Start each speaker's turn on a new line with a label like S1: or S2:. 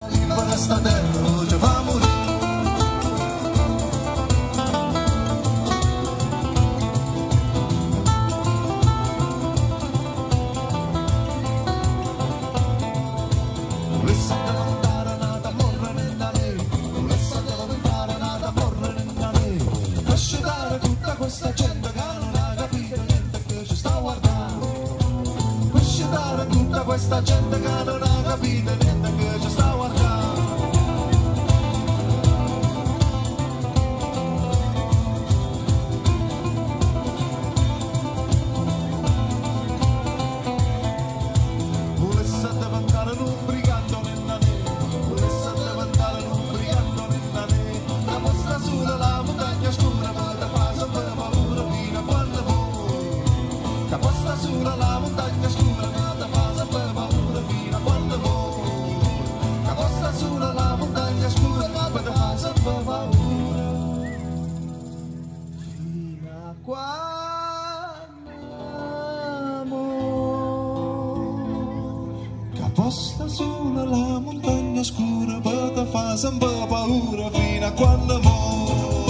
S1: Per sta terra ci fa morire. Questa gente che non ha capito niente che ci sta guardando. Lascia dare tutta questa gente che non ha capito niente che ci sta guardando. Volesse diventare un brigando nella neve, volesse diventare un brigando nella neve, la vostra sola la montagna scura per fa sempre paura fino a quando voi. La vostra sola la montagna scura per fa sempre paura fino a quando voi. La vostra sola la montagna scura per fa sempre paura fino a quando. Posta sulla la montagna scura, per te fa sempre paura fino a quando muore.